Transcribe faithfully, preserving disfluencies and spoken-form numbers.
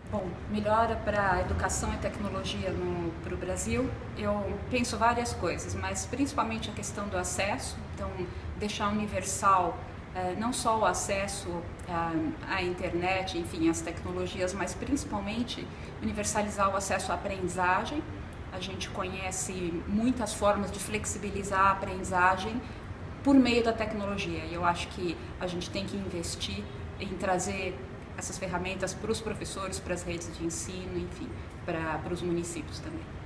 Bom, melhora para a educação e tecnologia para o Brasil, eu penso várias coisas, mas principalmente a questão do acesso, então deixar universal eh, não só o acesso à, à internet, enfim, às tecnologias, mas principalmente universalizar o acesso à aprendizagem. A gente conhece muitas formas de flexibilizar a aprendizagem por meio da tecnologia, e eu acho que a gente tem que investir em trazer essas ferramentas para os professores, para as redes de ensino, enfim, para, para os municípios também.